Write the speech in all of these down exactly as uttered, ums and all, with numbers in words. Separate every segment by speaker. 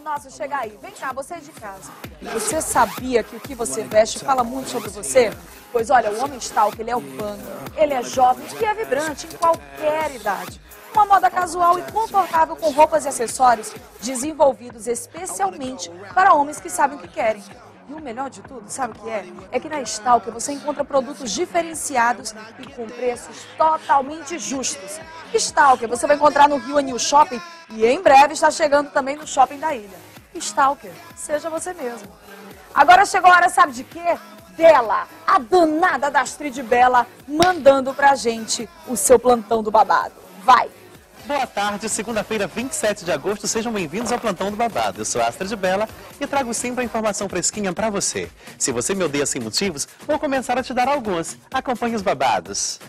Speaker 1: Nossa, chega aí. Vem cá, você é de casa. Você sabia que o que você veste fala muito sobre você? Pois olha, o homem stalker, ele é urbano, ele é jovem e é vibrante em qualquer idade. Uma moda casual e confortável com roupas e acessórios desenvolvidos especialmente para homens que sabem o que querem. E o melhor de tudo, sabe o que é? É que na Stalker você encontra produtos diferenciados e com preços totalmente justos. Stalker você vai encontrar no Rio Anil Shopping e em breve está chegando também no Shopping da Ilha. Stalker, seja você mesmo. Agora chegou a hora, sabe de quê? Dela, a danada da Astrid Bela, mandando pra gente o seu plantão do babado. Vai!
Speaker 2: Boa tarde, segunda-feira, vinte e sete de agosto, sejam bem-vindos ao Plantão do Babado. Eu sou a Astrid Bela e trago sempre a informação fresquinha pra você. Se você me odeia sem motivos, vou começar a te dar alguns. Acompanhe os babados.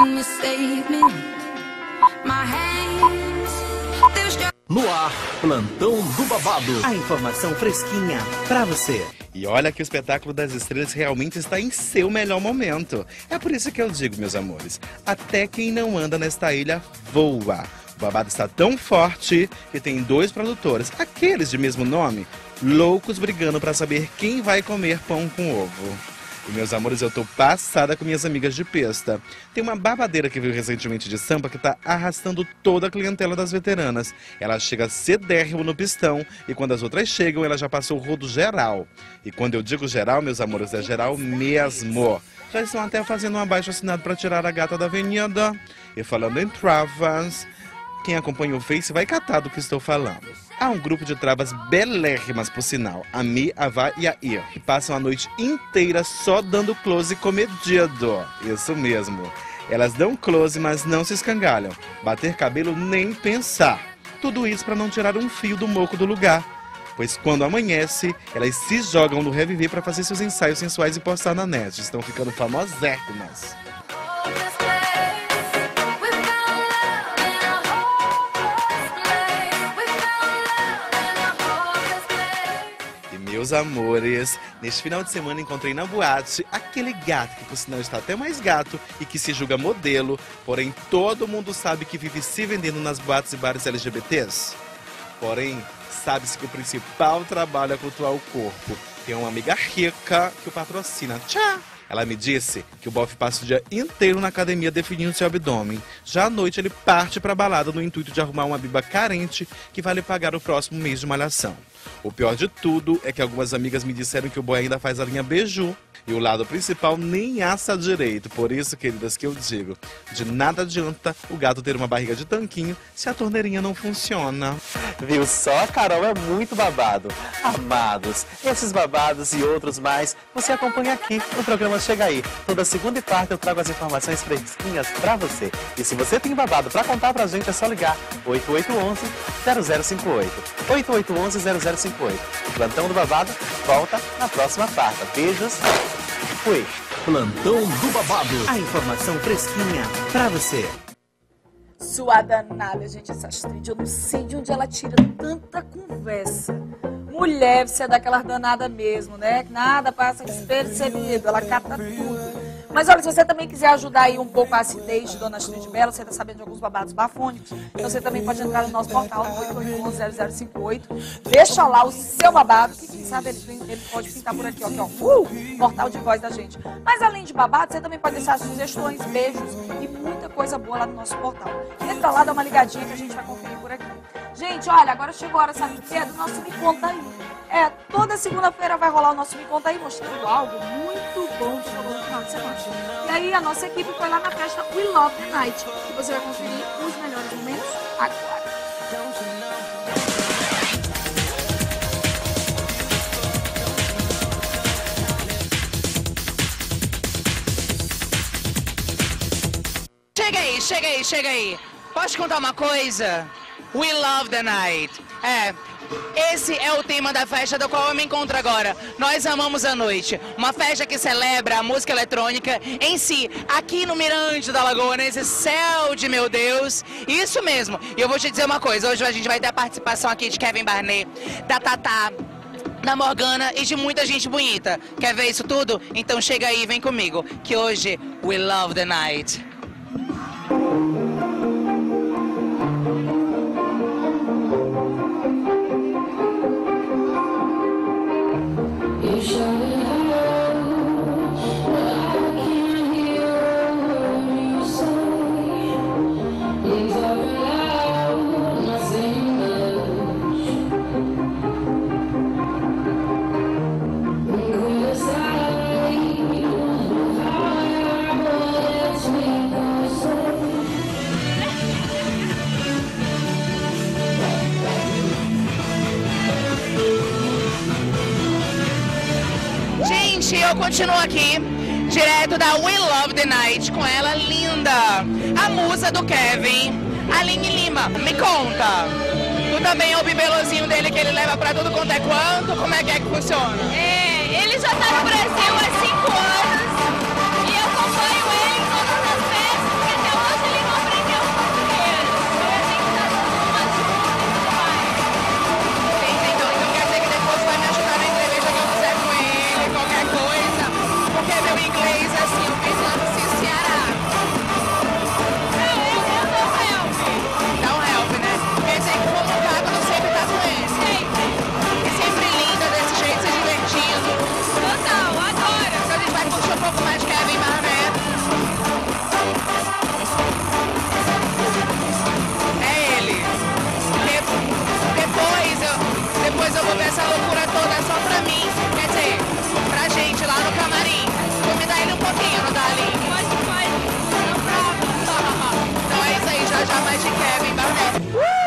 Speaker 3: No ar, Plantão do Babado.
Speaker 4: A informação fresquinha pra você.
Speaker 5: E olha que o espetáculo das estrelas realmente está em seu melhor momento. É por isso que eu digo, meus amores, até quem não anda nesta ilha voa. O babado está tão forte que tem dois produtores, aqueles de mesmo nome, loucos brigando para saber quem vai comer pão com ovo. E, meus amores, eu tô passada com minhas amigas de pista. Tem uma babadeira que veio recentemente de Sampa que tá arrastando toda a clientela das veteranas. Ela chega cedérrimo no pistão e quando as outras chegam, ela já passou o rodo geral. E quando eu digo geral, meus amores, é geral mesmo. Já estão até fazendo um abaixo-assinado para tirar a gata da avenida. E falando em travas, quem acompanha o Face vai catar do que estou falando. Há um grupo de travas belérrimas, por sinal, a Mi, a Vá e a Ir, que passam a noite inteira só dando close comedido. Isso mesmo. Elas dão close, mas não se escangalham. Bater cabelo nem pensar. Tudo isso para não tirar um fio do moco do lugar. Pois quando amanhece, elas se jogam no Reviver para fazer seus ensaios sensuais e postar na net. Estão ficando famosérrimas. Meus amores, neste final de semana encontrei na boate aquele gato que por sinal está até mais gato e que se julga modelo, porém todo mundo sabe que vive se vendendo nas boates e bares L G B Ts. Porém, sabe-se que o principal trabalho é cultuar o corpo. Tem uma amiga rica que o patrocina. Tchau! Ela me disse que o bofe passa o dia inteiro na academia definindo seu abdômen. Já à noite ele parte pra balada no intuito de arrumar uma biba carente que vai lhe pagar o próximo mês de malhação. O pior de tudo é que algumas amigas me disseram que o boy ainda faz a linha beiju. E o lado principal nem assa direito. Por isso, queridas, que eu digo, de nada adianta o gato ter uma barriga de tanquinho se a torneirinha não funciona.
Speaker 2: Viu só? A Carol é muito babado. Amados, esses babados e outros mais, você acompanha aqui no programa Chega Aí. Toda segunda e quarta eu trago as informações fresquinhas pra você. E se você tem babado pra contar pra gente, é só ligar oito oito um um, zero zero cinco oito. oito oito um um, zero zero cinco oito. Plantão do Babado volta na próxima quarta. Beijos. Fui.
Speaker 3: Plantão do Babado.
Speaker 4: A informação fresquinha pra você.
Speaker 1: Sua danada, gente, essa Astrid, eu não sei de onde ela tira tanta conversa. Mulher, você é daquelas danadas mesmo, né? Nada passa despercebido, ela capta tudo. Mas olha, se você também quiser ajudar aí um pouco a acidez de Dona Astrid Bela, você está sabendo de alguns babados bafônicos, então você também pode entrar no nosso portal oito oito um, zero zero cinco oito, deixa lá o seu babado, que quem sabe ele, ele pode pintar por aqui, ó, aqui, ó, uh, portal de voz da gente. Mas além de babado, você também pode deixar sugestões, beijos e muita coisa boa lá no nosso portal. Entra lá, dá uma ligadinha que a gente vai conferir por aqui. Gente, olha, agora chegou a hora, sabe o que é? Do nosso Me Conta Aí. É, toda segunda-feira vai rolar o nosso Me Conta Aí, mostrando algo muito bom que chegou no final de semana. E aí a nossa equipe foi lá na festa We Love the Night, que você vai conferir os melhores momentos agora.
Speaker 6: Chega aí, chega aí, chega aí. Posso te contar uma coisa? We Love the Night. É... Esse é o tema da festa do qual eu me encontro agora. Nós amamos a noite. Uma festa que celebra a música eletrônica em si, aqui no Mirante da Lagoa, nesse céu de meu Deus. Isso mesmo. E eu vou te dizer uma coisa. Hoje a gente vai ter a participação aqui de Kevin Barnett, da Tatá, da Morgana e de muita gente bonita. Quer ver isso tudo? Então chega aí, vem comigo. Que hoje, we love the night. eu continuo aqui, direto da We Love the Night, com ela linda, a musa do Kevin, Aline Lima. Me conta, tu também é o bibelozinho dele que ele leva pra tudo quanto é quanto? Como é que é que funciona?
Speaker 7: É, ele já tá no Brasil há cinco anos e eu acompanho ele em todas as festas, porque até hoje ele não aprendeu o português. Então a gente tá dando uma ajuda e tudo mais.
Speaker 6: Entendi, então, então quer dizer que depois vai me ajudar na entrevista que eu fizer com ele, qualquer coisa, porque meu inglês, assim, eu fiz lá no Ceará.
Speaker 7: Não, eu, eu dou help.
Speaker 6: Dá um help, né? Quer dizer que o Caco não sempre tá com ele.
Speaker 7: Sempre.
Speaker 6: E sempre linda, desse jeito, se divertindo.
Speaker 7: Total, adoro.
Speaker 6: Então a gente vai curtir um pouco mais de Kevin Barnett. É ele. De- depois, eu, depois eu vou ver essa loucura toda só pra mim. Quer dizer, pra gente lá no camarim. Vou me dar ele um pouquinho, não dá, Aline?
Speaker 7: Pode, pode. Não prova.
Speaker 6: Então é isso aí, já já mais de Kevin Barnett.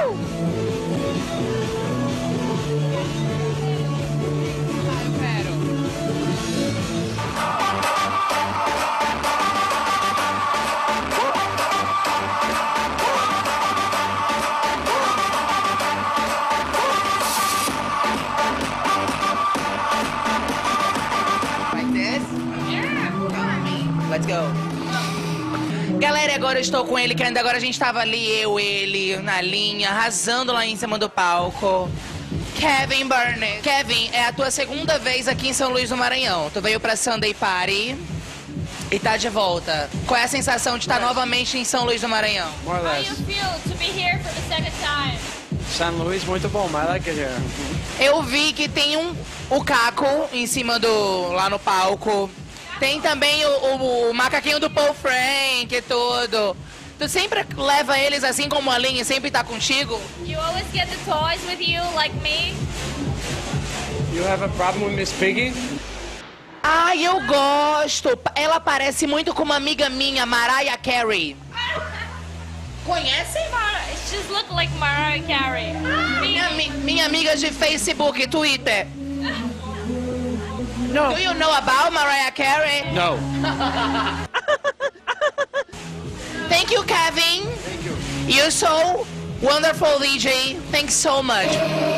Speaker 6: Ah, eu quero. Like this? Let's go. Galera, agora eu estou com ele, que ainda agora a gente tava ali, eu, ele, na linha, arrasando lá em cima do palco. Kevin Barnett. Kevin, é a tua segunda vez aqui em São Luís do Maranhão. Tu veio pra Sunday Party e tá de volta. Qual é a sensação de estar novamente em São Luís do Maranhão?
Speaker 8: More or
Speaker 7: How
Speaker 8: less.
Speaker 7: you feel to be here for the second time?
Speaker 8: San Luis, muito bom. I like it here.
Speaker 6: Eu vi que tem um o Caco em cima do lá no palco. Tem também o, o- o macaquinho do Paul Frank e tudo. Tu sempre leva eles assim como a linha, sempre tá contigo?
Speaker 7: You always get the toys with you, like me?
Speaker 8: You have a problem with Miss Piggy?
Speaker 6: Ai, eu gosto. Ela parece muito com uma amiga minha, Mariah Carey. Conhece?
Speaker 7: Mar- She just look like Mariah Carey.
Speaker 6: Minha, ami- minha amiga de Facebook e Twitter.
Speaker 8: No.
Speaker 6: Do you know about Mariah Carey?
Speaker 8: No.
Speaker 6: Thank you, Kevin.
Speaker 8: Thank you.
Speaker 6: You're so wonderful, D J. Thanks so much.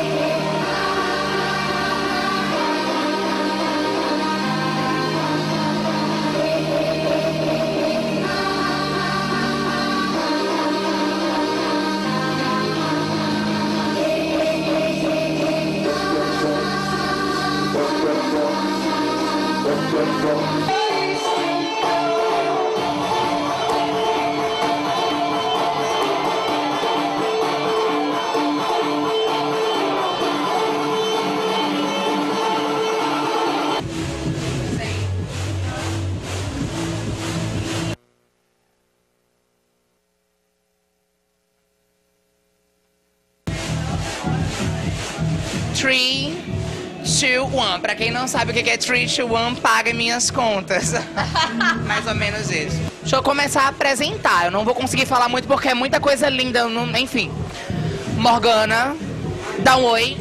Speaker 6: three, two, one. Pra quem não sabe o que é three, two, one, pague minhas contas. Mais ou menos isso. Deixa eu começar a apresentar. Eu não vou conseguir falar muito porque é muita coisa linda. eu não- Enfim. Morgana, dá um oi.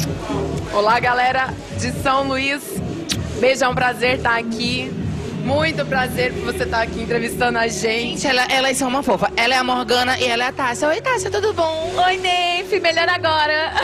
Speaker 9: Olá, galera de São Luís. Beijão, prazer estar aqui. Muito prazer por você estar aqui entrevistando a gente.
Speaker 6: Gente, ela, elas são uma fofa. Ela é a Morgana e ela é a Tássia. Oi, Tássia, tudo bom?
Speaker 9: Oi, Neif, melhor agora.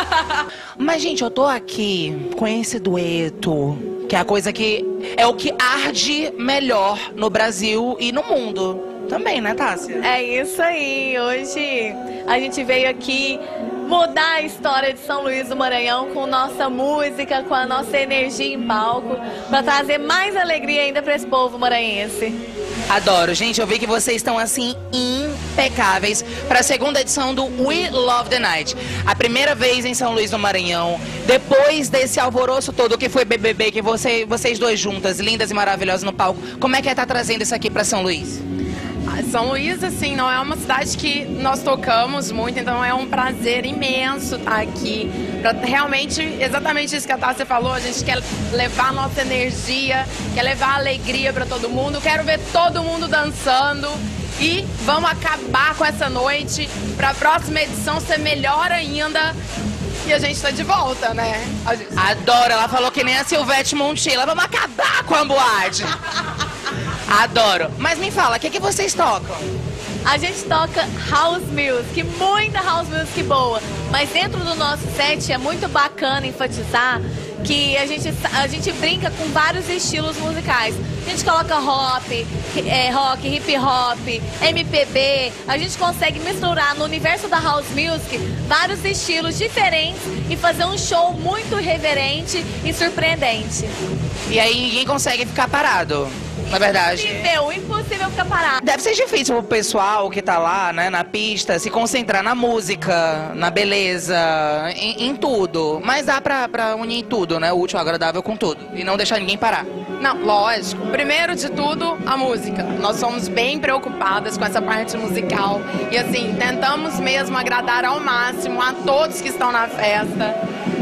Speaker 6: Mas, gente, eu tô aqui com esse dueto, que é a coisa que é o que arde melhor no Brasil e no mundo. Também, né, Tássia?
Speaker 9: É isso aí. Hoje a gente veio aqui mudar a história de São Luís do Maranhão com nossa música, com a nossa energia em palco, para trazer mais alegria ainda para esse povo maranhense.
Speaker 6: Adoro. Gente, eu vi que vocês estão, assim, impecáveis para a segunda edição do We Love the Night. A primeira vez em São Luís do Maranhão, depois desse alvoroço todo que foi B B B, que você, vocês dois juntas, lindas e maravilhosas no palco, como é que é estar trazendo isso aqui para São Luís?
Speaker 9: São Luís, assim, não é uma cidade que nós tocamos muito, então é um prazer imenso estar aqui. Pra realmente, exatamente isso que a Tássia falou, a gente quer levar a nossa energia, quer levar alegria para todo mundo. Quero ver todo mundo dançando e vamos acabar com essa noite para a próxima edição ser melhor ainda. e a gente tá de volta, né? A gente...
Speaker 6: Adoro, ela falou que nem a Silvete Montilla, vamos acabar com a boate. Adoro. Mas me fala, o que, que vocês tocam?
Speaker 7: A gente toca house music, muita house music boa. Mas dentro do nosso set é muito bacana enfatizar que a gente, a gente brinca com vários estilos musicais. A gente coloca rock, é, rock, hip hop, M P B. A gente consegue misturar no universo da house music vários estilos diferentes e fazer um show muito irreverente e surpreendente.
Speaker 6: E aí ninguém consegue ficar parado, na verdade.
Speaker 7: Impossível, impossível ficar parado.
Speaker 6: Deve ser difícil pro pessoal que tá lá, né, na pista, se concentrar na música, na beleza, em, em tudo. Mas dá pra, pra unir tudo, né, o útil ao agradável com tudo. E não deixar ninguém parar.
Speaker 9: Não, lógico. Primeiro de tudo, a música. Nós somos bem preocupadas com essa parte musical. E assim, tentamos mesmo agradar ao máximo a todos que estão na festa.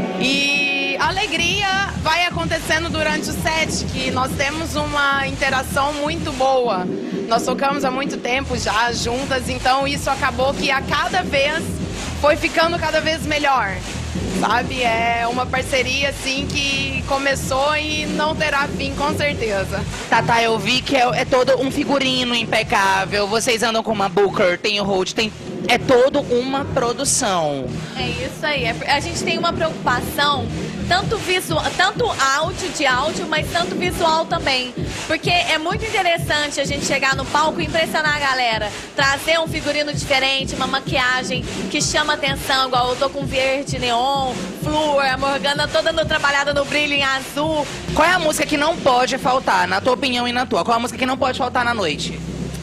Speaker 9: E a alegria vai acontecendo durante o set, que nós temos uma interação muito boa. Nós tocamos há muito tempo já juntas, então isso acabou que a cada vez foi ficando cada vez melhor. Sabe, é uma parceria assim que começou e não terá fim, com certeza.
Speaker 6: Tata, eu vi que é, é todo um figurino impecável. Vocês andam com uma Booker, tem o Hold, tem... É todo uma produção.
Speaker 7: É isso aí. A gente tem uma preocupação, tanto visual, tanto áudio de áudio, mas tanto visual também. Porque é muito interessante a gente chegar no palco e impressionar a galera. Trazer um figurino diferente, uma maquiagem que chama atenção, igual eu tô com verde neon, flúor, a Morgana toda no, trabalhada no brilho em azul.
Speaker 6: Qual é a música que não pode faltar, na tua opinião e na tua? Qual é a música que não pode faltar na noite?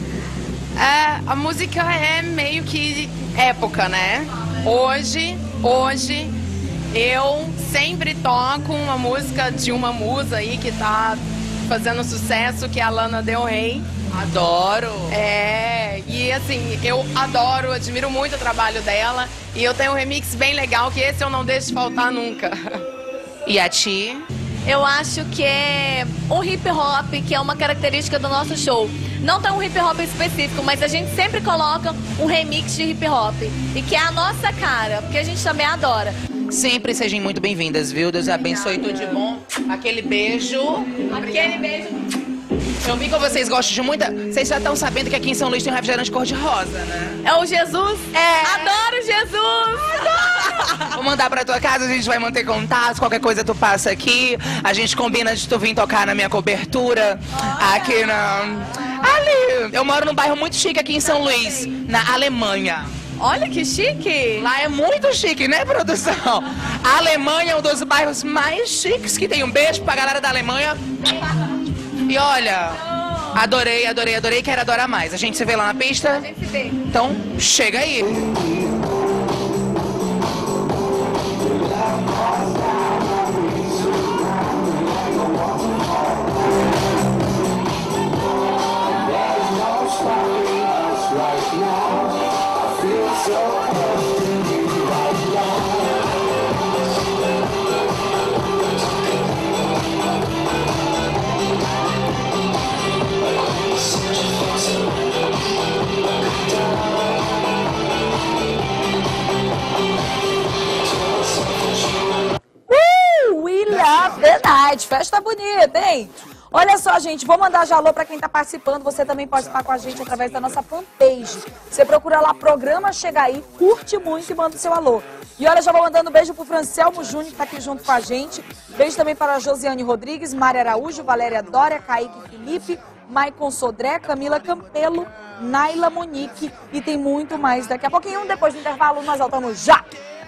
Speaker 9: É, a música é meio que época, né? Hoje, hoje, eu sempre toco uma música de uma musa aí que tá fazendo sucesso, que é a Lana Del Rey.
Speaker 6: Adoro!
Speaker 9: É, e assim, eu adoro, admiro muito o trabalho dela. E eu tenho um remix bem legal, que esse eu não deixo faltar nunca.
Speaker 6: E a ti?
Speaker 7: Eu acho que é um hip hop, que é uma característica do nosso show. Não tem um hip hop específico, mas a gente sempre coloca um remix de hip hop. E que é a nossa cara, porque a gente também adora.
Speaker 6: Sempre sejam muito bem-vindas, viu? Deus abençoe, tudo de bom. Aquele beijo.
Speaker 7: Aquele beijo.
Speaker 6: Eu vi que vocês gostam de muita... Vocês já estão sabendo que aqui em São Luís tem um refrigerante cor-de-rosa, né?
Speaker 7: É o Jesus?
Speaker 6: É.
Speaker 7: Adoro Jesus! Adoro!
Speaker 6: Vou mandar pra tua casa, a gente vai manter contato, qualquer coisa tu passa aqui. A gente combina de tu vir tocar na minha cobertura. Olha. Aqui na... Ali! Eu moro num bairro muito chique aqui em São Luís, na Alemanha.
Speaker 7: Olha que chique!
Speaker 6: Lá é muito chique, né, produção? A Alemanha é um dos bairros mais chiques que tem. Um beijo pra galera da Alemanha. E olha, adorei, adorei, adorei, quero adorar mais. A gente se vê lá na pista?
Speaker 7: A gente se vê.
Speaker 6: Então, chega aí.
Speaker 1: The Night, festa bonita, hein? Olha só, gente, vou mandar já alô pra quem tá participando. Você também pode participar com a gente através da nossa fanpage. Você procura lá, programa Chega Aí, curte muito e manda o seu alô. E olha, já vou mandando um beijo pro Francelmo Júnior, que tá aqui junto com a gente. Beijo também para a Josiane Rodrigues, Mária Araújo, Valéria Dória, Kaique Felipe, Maicon Sodré, Camila Campelo, Naila Monique. E tem muito mais daqui a pouquinho. Depois do intervalo, nós voltamos já!